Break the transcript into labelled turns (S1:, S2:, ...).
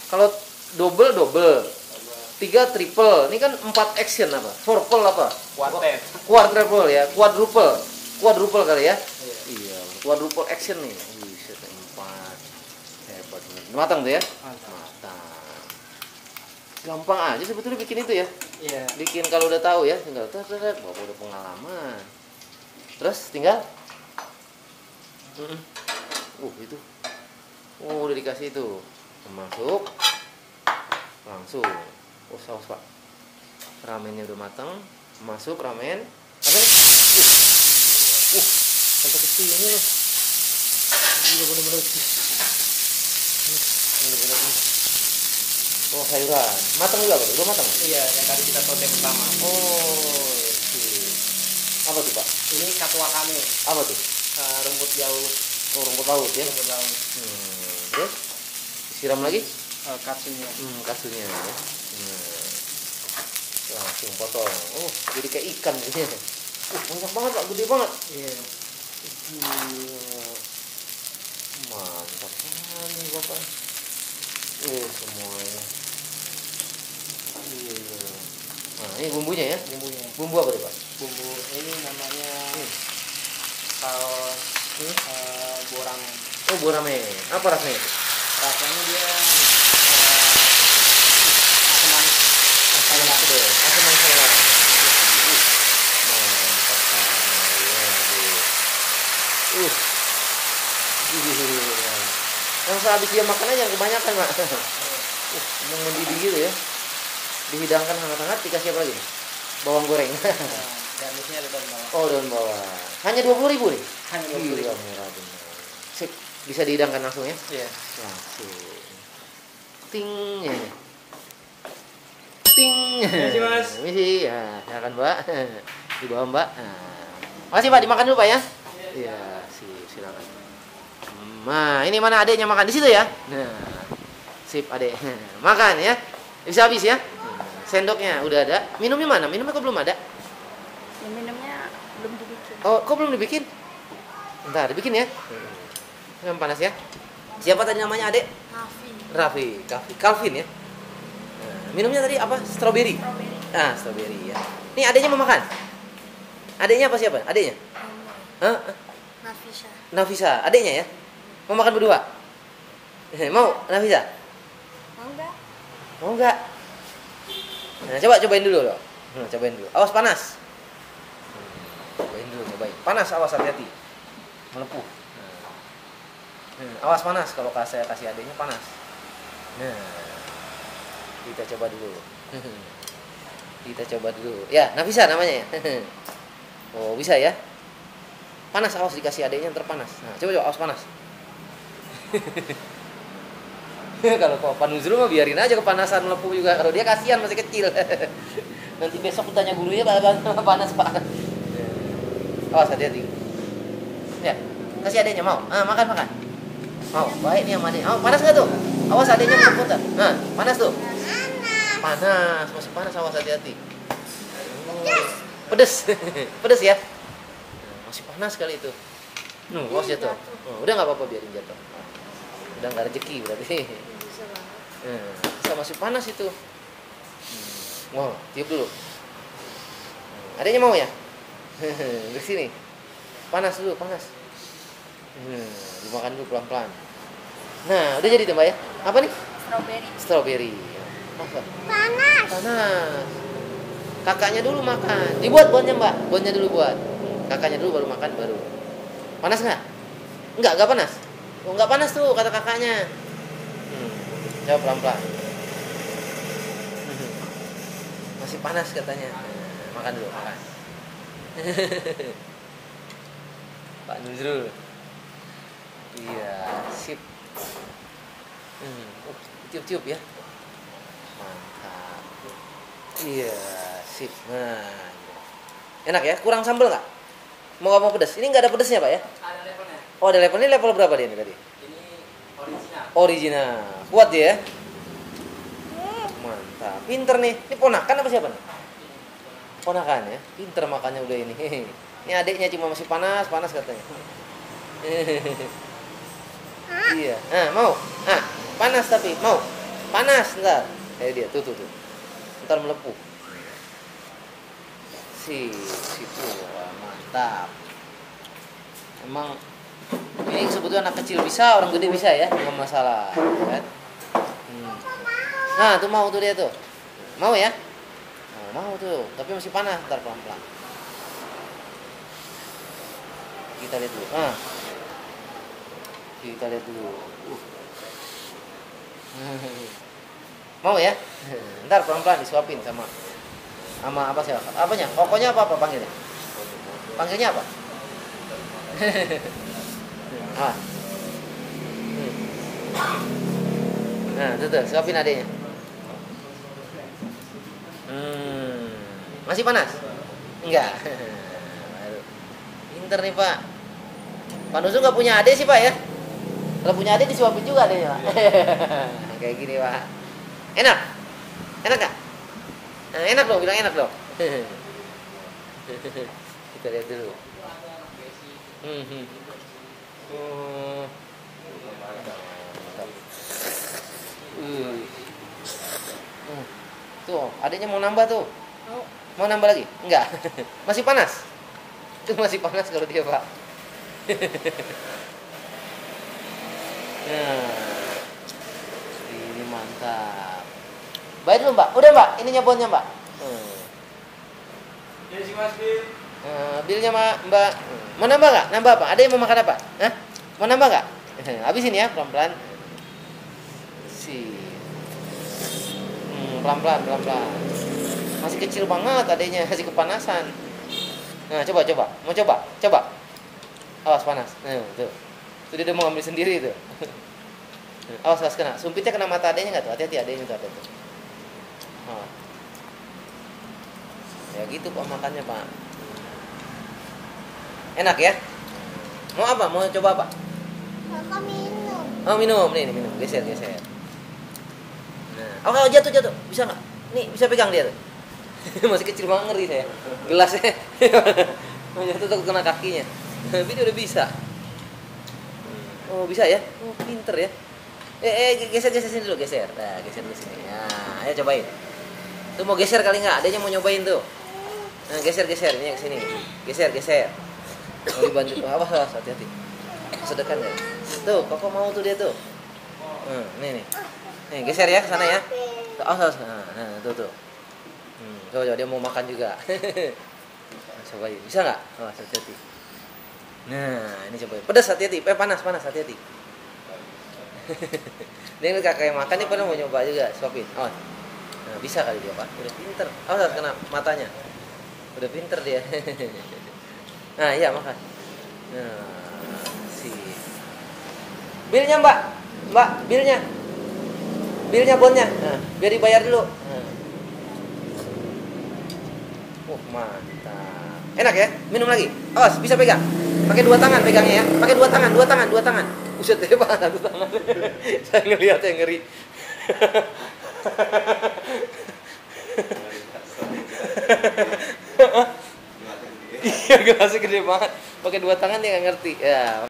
S1: Kalau double, 3 triple. Ini kan 4 action apa? Fourple apa?
S2: Quartet.
S1: Quadruple ya, quadruple kali ya. Iya, quadruple action nih. Wih, 4. Hebat bener. Matang tuh ya? Matang. Gampang aja sebetulnya bikin itu ya.
S2: Iya.
S1: Bikin kalau udah tahu ya, tinggal bapak udah pengalaman. Terus tinggal itu. Oh, udah dikasih itu. Masuk. Langsung. Oh, saus, Pak. Ramennya udah matang. Masuk ramen. Apa nih? Sampai ke sini loh. Gila bener-bener. Bener-bener. Oh, sayuran. Matang juga, Pak? Udah matang?
S2: Iya, yang tadi kita saute pertama.
S1: Oh, iya. Apa tuh, Pak?
S2: Ini katwa kami.
S1: Apa tuh?
S2: Rumput laut.
S1: Oh, rumput laut ya.
S2: Rumput laut.
S1: Terus siram lagi?
S2: Katsunya.
S1: Katsunya ya. Langsung potong. Oh, jadi kayak ikan ini. Banyak banget, Pak, gede banget.
S2: Iya.
S1: Mantap sekali, Bapak. Semuanya. Nah, ini bumbunya ya?
S2: Bumbunya.
S1: Bumbu apa tuh, Pak?
S2: Bumbu ini namanya saus borame.
S1: Oh, borame. Apa rasanya itu?
S2: Rasanya dia asam manis.
S1: Asam manis. Mantap sekali. Langsung habis dia makan aja kebanyakan, Pak. Mau mendidih gitu ya. Dihidangkan hangat-hangat, dikasih apa lagi? Bawang goreng.
S2: Garnisnya ada daun bawang.
S1: Oh, daun bawang. Hanya 20.000 nih?
S2: Hanya 20.000.
S1: Murah benar. Sip, bisa dihidangkan langsung ya?
S2: Iya.
S1: Langsung. Ting. Ting.
S2: Terima kasih, Mas.
S1: Misi, ya, silakan, Mbak. Di bawah, Mbak. Makasih, Pak, dimakan dulu, Pak ya. Iya, silakan. Nah, ini mana adeknya makan di situ ya? Nah, sip adek. Makan ya. Bisa habis ya. Sendoknya udah ada. Minumnya mana? Minumnya kok belum ada?
S3: Ya, minumnya belum dibikin.
S1: Oh, kok belum dibikin? Bentar, dibikin ya. Yang panas ya. Siapa tadi namanya adek? Raffi. Calvin ya. Nah, minumnya tadi apa? Strawberry. Strawberry ya. Nih adeknya mau makan. Adeknya apa siapa? Adeknya? Nafisa. Adeknya ya? Mau makan berdua? Mau, Nafisa? Mau enggak? Nah, cobain dulu loh. Cobain dulu. Awas panas. Cobain. Panas, awas hati-hati. Melepuh. Awas panas kalau saya kasih adeknya panas. Nah, kita coba dulu. Ya, Nafisa namanya ya. Oh, bisa ya? Panas, awas dikasih adeknya terpanas. Nah, coba awas panas. Kalau Pak Nuzrul mah biarin aja kepanasan melepuh juga. Kalau dia kasihan masih kecil. Nanti besok tanya gurunya panas Pak. Awas hati-hati. Ya, kasih adeknya mau. Makan. Mau. Baik nih sama adek. Panas enggak tuh? Awas adeknya melepuh. Nah, panas tuh. Panas, masih panas, awas hati-hati. Pedes. Pedes ya. Masih panas kali itu. Awas jatuh. Udah enggak apa-apa biarin jatuh. Udah enggak rezeki berarti. Bisa masih panas itu. Wow, tiup dulu. Adanya mau ya? Di sini. Panas dulu. Dimakan dulu pelan-pelan. Nah, udah jadi tuh, Mbak ya? Apa nih? Strawberry. Apa? Panas. Kakaknya dulu makan. Dibuat buatnya, Mbak. Buatnya dulu buat. Kakaknya dulu baru makan baru. Panas nggak? Nggak panas. Oh, nggak panas tuh kata kakaknya. Coba pelan-pelan. Masih panas katanya. Makan dulu, makan. Pak Nuzrul. Iya, sip. Tiup-tiup ya. Mantap. Iya, sip. Nah, enak ya? Kurang sambal nggak? Mau pedas? Ini nggak ada pedasnya, Pak ya?
S2: Ada levelnya.
S1: Oh, ada level. Ini level berapa dia nih tadi?
S2: Ini original.
S1: Original. Kuat dia ya? Mantap. Pinter nih. Ini ponakan apa siapa nih? Ponakan ya. Pinter makannya udah ini. Ini adiknya cuma masih panas katanya. Iya. Mau. Panas tapi mau. Panas ntar. Dia tuh. Ntar melepuh. Wah, mantap. Emang ini sebetulnya anak kecil bisa, orang gede bisa ya, nggak masalah, kan? Nah, tuh mau tuh dia tuh, mau ya? Mau tuh, tapi masih panas, ntar pelan-pelan. Kita lihat dulu. Kita lihat dulu. Mau ya? Ntar pelan-pelan disuapin sama apa sih? Apanya? Pokoknya apa panggilnya? Panggilnya apa? Nah, tuh, suapin adeknya. Masih panas? Enggak. Pinter nih Pak. Pak Nuzul nggak punya adik sih Pak ya? Kalau punya adik disuapin juga adeknya Pak. Kayak gini Pak. Enak? Enak gak? Enak dong, bilang enak dong. Kita lihat dulu. Tuh, adiknya mau nambah tuh. Mau nambah lagi? Enggak. Masih panas. Itu masih panas kalau dia, Pak. Nah, ini mantap. Baik dulu, Mbak. Udah, Mbak. Ini nyabonnya, Mbak.
S2: Jadi si Mas Bil.
S1: Bilnya Mbak. Mau nambah nggak? Nambah apa? Ada yang mau makan apa? Hah? Mau nambah nggak? Habisin ya, pelan-pelan. Pelan-pelan. Masih kecil banget adanya, masih kepanasan. Nah, coba. Mau coba. Awas panas. Tuh. Tuh dia mau ambil sendiri tuh. Awas kena. Sumpitnya kena mata adanya nggak tuh? Hati-hati adanya tuh ada tuh. Ya gitu Pak makannya Pak. Enak ya? Mau apa? Mau coba apa?
S3: Kakak minum.
S1: Oh minum, nih minum, geser. Nah, oh jatuh, bisa nggak? Nih bisa pegang dia tuh. Masih kecil banget ngeri saya. Gelasnya, jatuh takut kena kakinya. Tapi dia udah bisa. Oh bisa ya? Oh pinter ya. Geser sini dulu, geser. Nah geser dulu sini. Nah, ayo cobain. Tuh mau geser kali nggak? Adanya mau nyobain tuh. Nah geser ini ke sini. Geser. Mau dibantu tuh, awas hati-hati. Sedekah ya. Tuh, Koko mau tuh dia tuh. Nih. Nih, geser ya ke sana ya. Awas. Nah, tuh. Coba dia mau makan juga. Cobain. Bisa enggak? Awas hati-hati. Nah, ini cobain. Pedas hati-hati. Panas hati-hati. Dia kakak yang makan nih pernah mau nyoba juga, suapin. Awas. Nah, bisa kali dia, Pak. Udah pinter. Awas kena matanya. Udah pinter dia. Nah, iya makan. Nah, bilnya Mbak, bilnya bonnya. Nah, biar dibayar dulu. Mantap. Enak ya? Minum lagi. Awas, bisa pegang. Pakai 2 tangan pegangnya ya. Pakai 2 tangan. Buset deh Pak, 1 tangan. Saya ngelihatnya ngeri. Iya, gelasnya gede banget. Pakai 2 tangan dia nggak ngerti. Ya.